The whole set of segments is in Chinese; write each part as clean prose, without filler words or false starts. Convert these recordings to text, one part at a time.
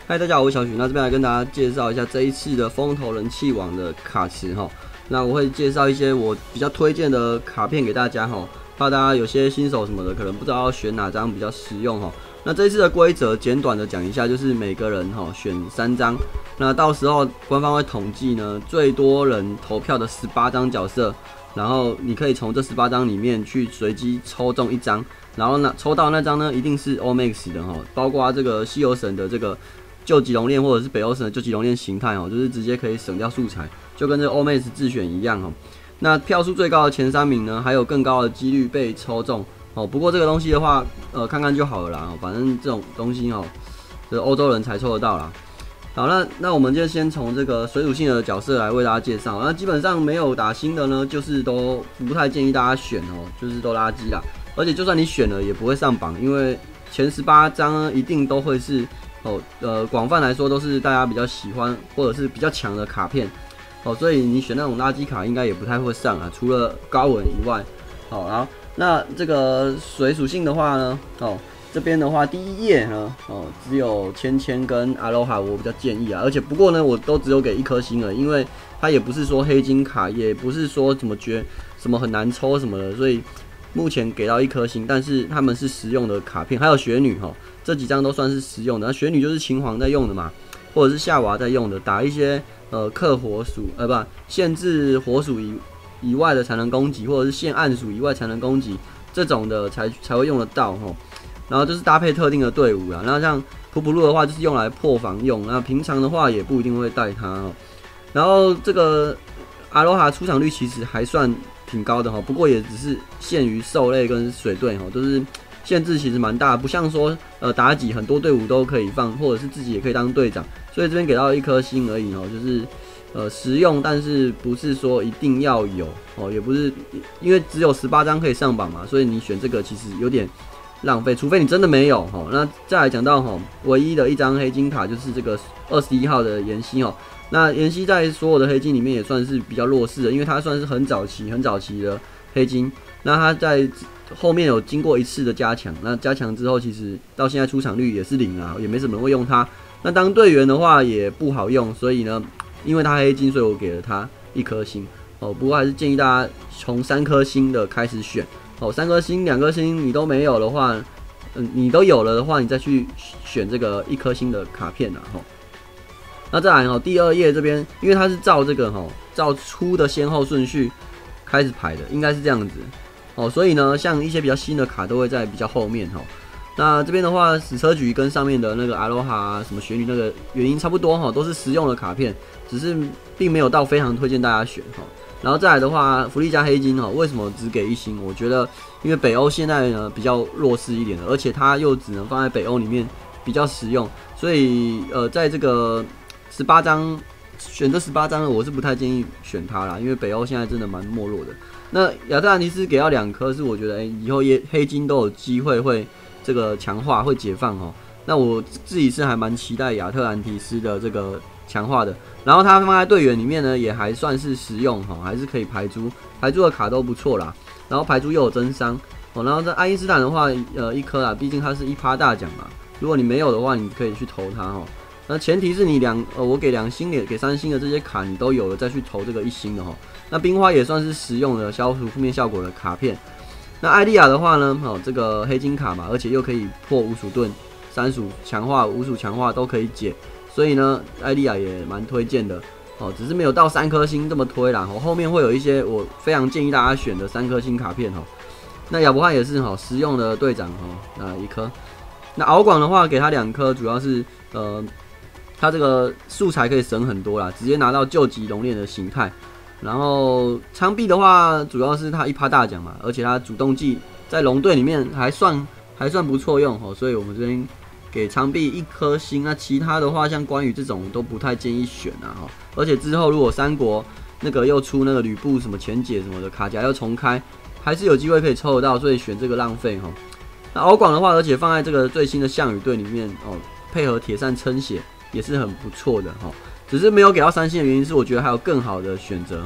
嗨，大家好，我是小许。那这边来跟大家介绍一下这一次的风头人气网的卡池哈。那我会介绍一些我比较推荐的卡片给大家哈，怕大家有些新手什么的可能不知道要选哪张比较实用哈。那这一次的规则简短的讲一下，就是每个人哈选3张，那到时候官方会统计呢最多人投票的18张角色，然后你可以从这18张里面去随机抽中1张，然后呢抽到那张呢一定是 OMAX 的哈，包括这个西游神的这个救急龙链或者是北欧神的救急龙链形态哦，就是直接可以省掉素材，就跟这 OMAX 自选一样哦。那票数最高的前3名呢，还有更高的几率被抽中哦。不过这个东西的话，看看就好了啦。反正这种东西哦，这欧洲人才抽得到啦。好，那我们就先从这个水属性的角色来为大家介绍。那基本上没有打新的呢，就是都不太建议大家选哦，就是都垃圾啦。而且就算你选了，也不会上榜，因为前18张呢一定都会是广泛来说都是大家比较喜欢或者是比较强的卡片哦，所以你选那种垃圾卡应该也不太会上啊，除了高文以外。好，然后那这个水属性的话呢，这边的话第一页呢，只有芊跟阿罗哈，我比较建议啊，而且不过呢，我都只有给1颗星了，因为它也不是说黑金卡，也不是说什么很难抽什么的，所以目前给到1颗星，但是他们是实用的卡片，还有雪女哈。这几张都算是实用的，那雪女就是秦皇在用的嘛，或者是夏娃在用的，打一些克火属不限制火属以外的才能攻击，或者是限暗属以外才能攻击这种的才会用得到哈。然后就是搭配特定的队伍啦，那像普普路的话就是用来破防用，那平常的话也不一定会带它哦。然后这个阿罗哈出场率其实还算挺高的哈，不过也只是限于兽类跟水队哈，都是。限制其实蛮大，不像说妲己很多队伍都可以放，或者是自己也可以当队长，所以这边给到1颗星而已哦，就是实用，但是不是说一定要有哦，也不是因为只有18张可以上榜嘛，所以你选这个其实有点浪费，除非你真的没有哦。那再来讲到唯一的1张黑金卡就是这个21号的妍希哦，那妍希在所有的黑金里面也算是比较弱势的，因为它算是很早期的黑金，那它在后面有经过1次的加强，那加强之后，其实到现在出场率也是0啊，也没什么人会用它。那当队员的话也不好用，所以呢，因为它黑金，所以我给了它1颗星哦。不过还是建议大家从3颗星的开始选哦，3颗星、2颗星你都没有的话，你都有了的话，你再去选这个1颗星的卡片啦吼。那再来第2页这边，因为它是照这个照出的先后顺序开始排的，应该是这样子。所以呢，像一些比较新的卡都会在比较后面那这边的话，矢车菊跟上面的那个阿罗哈什么雪女那个原因差不多都是实用的卡片，只是并没有到非常推荐大家选然后再来的话，弗利加黑金为什么只给1星？我觉得因为北欧现在呢比较弱势一点的，而且它又只能放在北欧里面比较实用，所以在这个18张选这18张呢，我是不太建议选它啦，因为北欧现在真的蛮没落的。那亚特兰提斯给到2颗，是我觉得以后黑金都有机会会这个强化，会解放那我自己是还蛮期待亚特兰提斯的这个强化的。然后它放在队员里面呢，也还算是实用还是可以排猪的卡都不错啦。然后排猪又有增伤然后在爱因斯坦的话，1颗啦，毕竟它是1%大奖嘛。如果你没有的话，你可以去投它那前提是你我给2星给3星的这些卡你都有了，再去投这个1星的那冰花也算是实用的消除负面效果的卡片。那艾莉亚的话呢，这个黑金卡嘛，而且又可以破5属盾、3属强化、5属强化都可以解，所以呢，艾莉亚也蛮推荐的只是没有到3颗星这么推啦后面会有一些我非常建议大家选的3颗星卡片那亚伯汉也是实用的队长那1颗。那敖广的话给他2颗，主要是它这个素材可以省很多啦，直接拿到救急龙链的形态。然后昌币的话，主要是它1%大奖嘛，而且它主动技在龙队里面还算不错用所以我们这边给昌币1颗星。那其他的话，像关羽这种都不太建议选而且之后如果三国那个又出那个吕布什么前解什么的卡夹又重开，还是有机会可以抽得到，所以选这个浪费那敖广的话，而且放在这个最新的项羽队里面配合铁扇撑血也是很不错的只是没有给到3星的原因是，我觉得还有更好的选择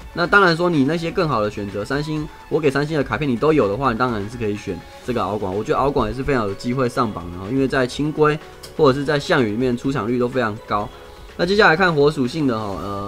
那当然说你那些更好的选择，3星我给3星的卡片你都有的话，你当然是可以选这个敖广。我觉得敖广也是非常有机会上榜的，因为在清规或者是在项羽里面出场率都非常高。那接下来看火属性的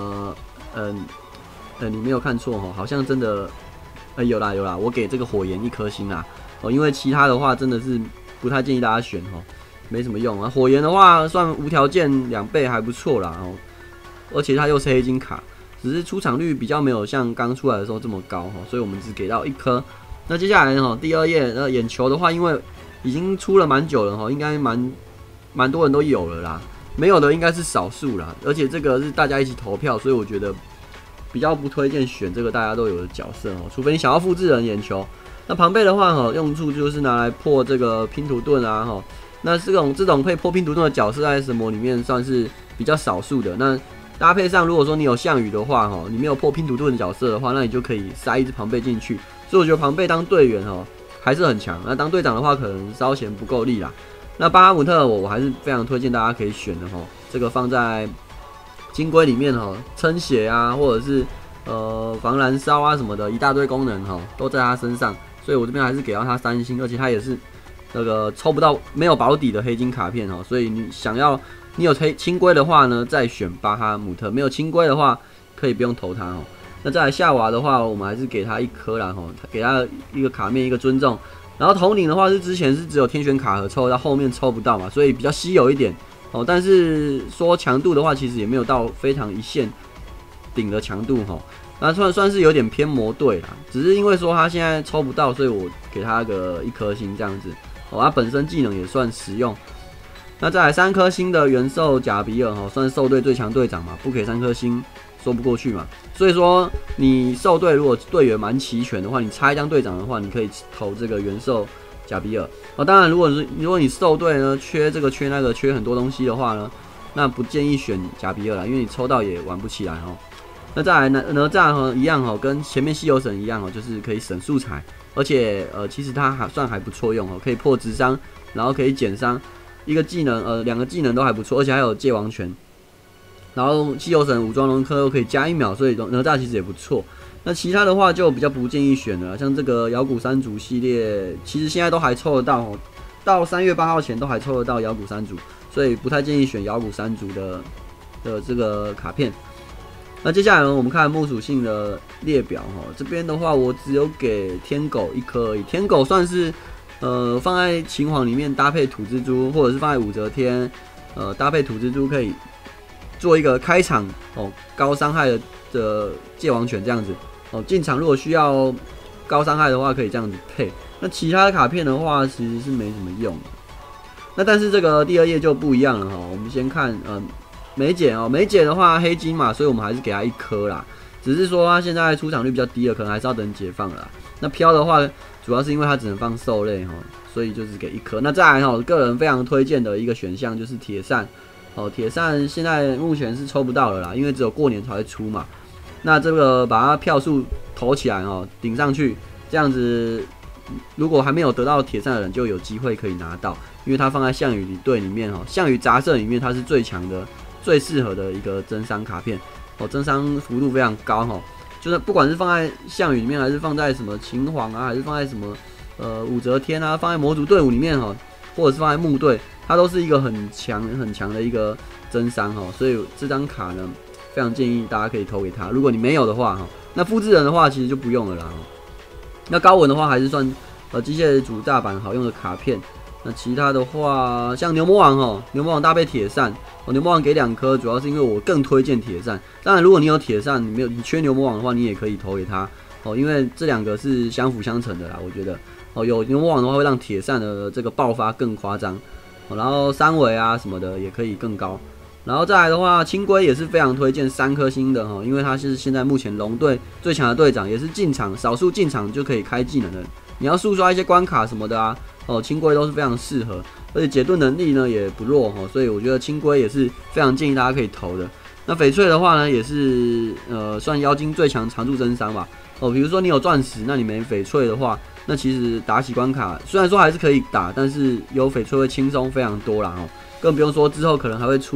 你没有看错好像真的有啦，我给这个火焰1颗星啦因为其他的话真的是不太建议大家选没什么用啊。火焰的话算无条件2倍还不错啦而且它又是黑金卡，只是出场率比较没有像刚出来的时候这么高所以我们只给到1颗。那接下来第2页眼球的话，因为已经出了蛮久了应该蛮多人都有了啦，没有的应该是少数啦，而且这个是大家一起投票，所以我觉得比较不推荐选这个大家都有的角色除非你想要复制人眼球。那庞贝的话用处就是拿来破这个拼图盾啊那这种可以破拼图盾的角色在神魔里面算是比较少数的。那搭配上如果说你有项羽的话你没有破拼图盾的角色的话，那你就可以塞一只庞贝进去。所以我觉得庞贝当队员还是很强，那当队长的话可能稍嫌不够力啦。那巴哈姆特我还是非常推荐大家可以选的这个放在金龟里面撑血啊，或者是防燃烧啊什么的，一大堆功能都在他身上，所以我这边还是给到他3星，而且他也是那个抽不到没有保底的黑金卡片所以你有清规的话呢，再选巴哈姆特；没有清规的话，可以不用投他那再来夏娃的话，我们还是给他1颗啦给他一个卡面一个尊重。然后统领的话是之前是只有天选卡盒抽，到后面抽不到嘛，所以比较稀有一点但是说强度的话，其实也没有到非常一线顶的强度那算是有点偏魔队啦，只是因为说他现在抽不到，所以我给他个1颗星这样子他本身技能也算实用。那再来3颗星的元兽贾比尔算是兽队最强队长嘛，不给3颗星说不过去嘛。所以说你兽队如果队员蛮齐全的话，你插一张队长的话，你可以投这个元兽贾比尔当然如果你兽队呢缺这个缺那个缺很多东西的话呢，那不建议选贾比尔啦，因为你抽到也玩不起来那再来哪吒一样跟前面稀有神一样就是可以省素材，而且其实它还不错用可以破直伤，然后可以减伤，一个技能2个技能都还不错，而且还有界王权。然后稀有神武装龙科又可以加1秒，所以哪吒其实也不错。那其他的话就比较不建议选了，像这个妖骨山族系列，其实现在都还抽得到到3月8号前都还抽得到妖骨山族，所以不太建议选妖骨山族的这个卡片。那接下来呢，我们看木属性的列表这边的话我只有给天狗1颗而已。天狗算是放在秦皇里面搭配土蜘蛛，或者是放在武则天搭配土蜘蛛，可以做一个开场高伤害的界王权这样子进场如果需要高伤害的话可以这样子配。那其他的卡片的话其实是没什么用的。那但是这个第2页就不一样了我们先看梅姐梅姐的话黑金嘛，所以我们还是给她1颗啦，只是说她现在出场率比较低了，可能还是要等解放了啦。那飘的话主要是因为它只能放兽类所以就只给1颗。那再来个人非常推荐的一个选项就是铁扇铁扇现在目前是抽不到了啦，因为只有过年才会出嘛。那这个把它票数投起来顶上去，这样子如果还没有得到铁扇的人就有机会可以拿到，因为它放在项羽队里面项羽杂色里面它是最强的最适合的一个增伤卡片增伤幅度非常高就是不管是放在项羽里面，还是放在什么秦皇啊，还是放在什么武则天啊，放在魔族队伍里面或者是放在木队，它都是一个很强的一个增伤所以这张卡呢非常建议大家可以投给他。如果你没有的话那复制人的话其实就不用了啦那高文的话还是算机械主大版好用的卡片。那其他的话像牛魔王牛魔王搭配铁扇牛魔王给2颗，主要是因为我更推荐铁扇。当然如果你有铁扇你缺牛魔王的话，你也可以投给他因为这2个是相辅相成的啦，我觉得有牛魔王的话会让铁扇的这个爆发更夸张然后3维啊什么的也可以更高。然后再来的话青龟也是非常推荐3颗星的因为他是现在目前龙队最强的队长，也是进场少数进场就可以开技能的。你要速刷一些关卡什么的啊青龟都是非常适合，而且解盾能力呢也不弱所以我觉得青龟也是非常建议大家可以投的。那翡翠的话呢也是算妖精最强常驻增伤吧比如说你有钻石，那你没翡翠的话，那其实打起关卡虽然说还是可以打，但是有翡翠会轻松非常多啦更不用说之后可能还会出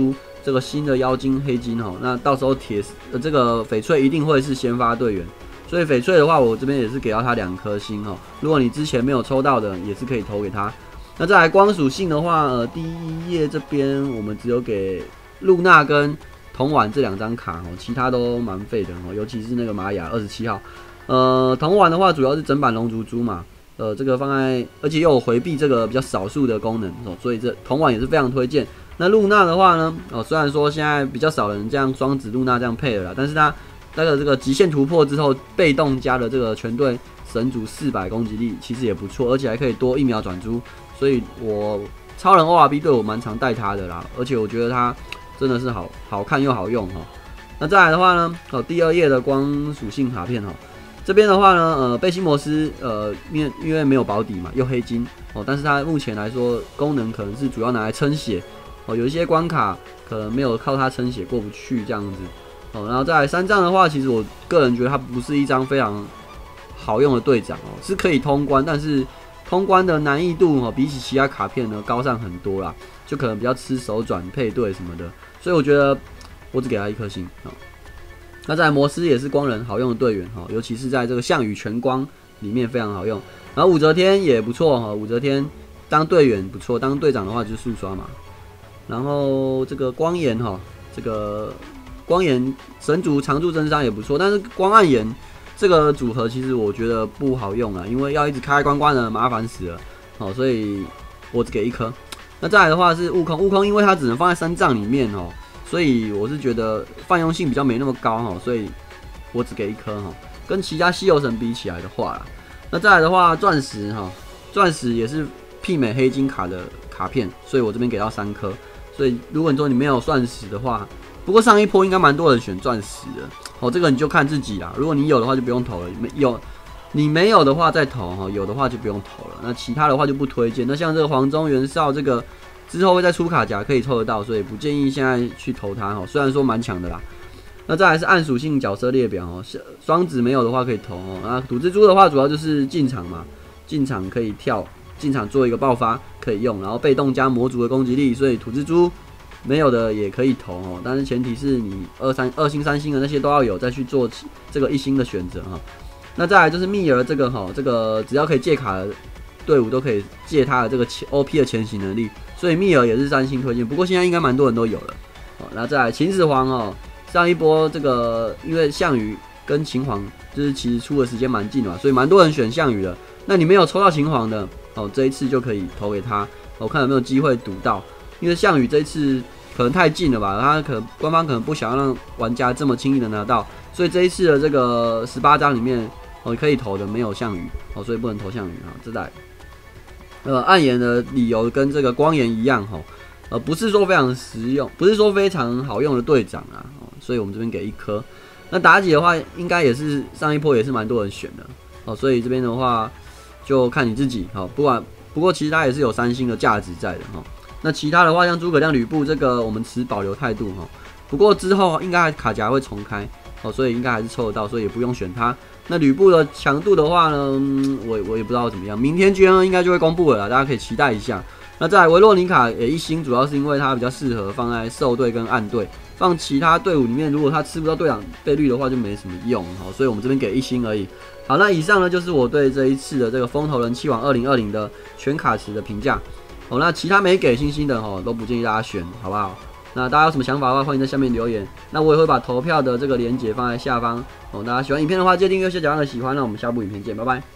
这个新的妖精黑金哦，那到时候这个翡翠一定会是先发队员，所以翡翠的话，我这边也是给到他2颗星哦。如果你之前没有抽到的，也是可以投给他。那再来光属性的话，第一页这边我们只有给露娜跟铜碗这2张卡哦，其他都蛮废的哦，尤其是那个玛雅27号。铜碗的话主要是整版龙族珠嘛，这个放在，而且又有回避这个比较少数的功能哦，所以这铜碗也是非常推荐。那露娜的话呢，虽然说现在比较少人这样双子露娜这样配了啦，但是它那个这个极限突破之后，被动加了这个全队神族400攻击力，其实也不错，而且还可以多1秒转珠，所以我超人 ORB 队我蛮常带它的啦，而且我觉得它真的是好看又好用哈。那再来的话呢，第2页的光属性卡片哈，这边的话呢，贝西摩斯因为没有保底嘛，又黑金哦，但是它目前来说功能可能是主要拿来撑血哦，有一些关卡可能没有靠它撑血过不去这样子哦。然后再来3张的话，其实我个人觉得它不是一张非常好用的队长哦，是可以通关，但是通关的难易度哦，比起其他卡片呢高上很多啦，就可能比较吃手转配对什么的，所以我觉得我只给他1颗星哦。那再来摩斯也是光人好用的队员哈，尤其是在这个项羽全光里面非常好用。然后武则天也不错哈，武则天当队员不错，当队长的话就是速刷嘛。然后这个光炎哈，这个光炎神族常驻真伤也不错，但是光暗炎这个组合其实我觉得不好用啊，因为要一直开关呢，麻烦死了。好，所以我只给1颗。那再来的话是悟空，悟空因为它只能放在3藏里面哦，所以我是觉得泛用性比较没那么高哈，所以我只给1颗哈。跟其他稀有神比起来的话啦，那再来的话钻石哈，钻石也是媲美黑金卡的卡片，所以我这边给到3颗。所以如果你说你没有钻石的话，不过上一波应该蛮多人选钻石的哦，这个你就看自己啦。如果你有的话就不用投了，你没有的话再投哈，有的话就不用投了。那其他的话就不推荐。那像这个黄忠袁绍这个之后会再出卡夹可以抽得到，所以不建议现在去投它哈。虽然说蛮强的啦。那再来是暗属性角色列表哦，双子没有的话可以投哦。那土蜘蛛的话主要就是进场嘛，进场可以跳，进场做一个爆发可以用，然后被动加魔族的攻击力，所以土蜘蛛没有的也可以投哦，但是前提是你2星3星的那些都要有，再去做这个1星的选择哈。那再来就是密尔这个哈，这个只要可以借卡的队伍都可以借他的这个OP 的前行能力，所以密尔也是3星推荐。不过现在应该蛮多人都有了。好，那再来秦始皇哦，上一波这个因为项羽跟秦皇就是其实出的时间蛮近的嘛，所以蛮多人选项羽的。那你没有抽到秦皇的哦，这一次就可以投给他，我看有没有机会赌到，因为项羽这一次可能太近了吧，他官方可能不想要让玩家这么轻易的拿到，所以这一次的这个18张里面可以投的没有项羽哦，所以不能投项羽啊。这代暗炎的理由跟这个光炎一样不是说非常实用，不是说非常好用的队长啊所以我们这边给1颗。那妲己的话，应该也是上一波也是蛮多人选的所以这边的话就看你自己不过其实它也是有3星的价值在的那其他的话，像诸葛亮、吕布这个，我们持保留态度不过之后应该卡夹会重开所以应该还是抽得到，所以也不用选它。那吕布的强度的话呢，我也不知道怎么样，明天 GN 应该就会公布了啦，大家可以期待一下。那再来维洛妮卡也1星，主要是因为它比较适合放在兽队跟暗队，放其他队伍里面，如果他吃不到队长倍率的话，就没什么用所以我们这边给1星而已。好，那以上呢就是我对这一次的这个风头人气王2020的全卡池的评价那其他没给星星的都不建议大家选，好不好？那大家有什么想法的话，欢迎在下面留言。那我也会把投票的这个连结放在下方大家喜欢影片的话，记得订阅、下角按个喜欢。那我们下部影片见，拜拜。